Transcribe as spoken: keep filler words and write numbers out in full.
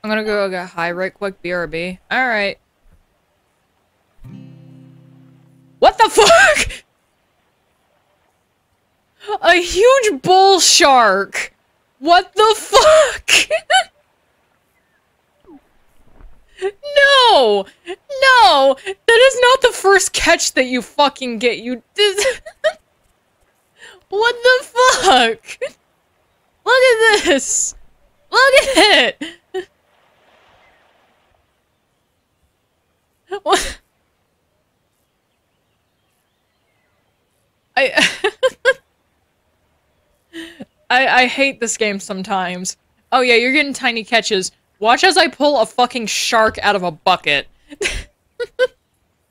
I'm gonna go get high right quick, B R B. Alright. What the fuck?! A huge bull shark! What the fuck?! No! No! That is not the first catch that you fucking get, you did- What the fuck?! Look at this! Look at it! What? I- I- I hate this game sometimes. Oh yeah, you're getting tiny catches. Watch as I pull a fucking shark out of a bucket.